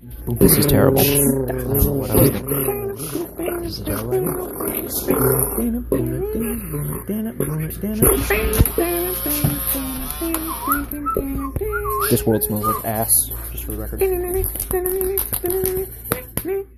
This is terrible. I don't know what I was thinking. This is terrible. This world smells like ass, just for the record.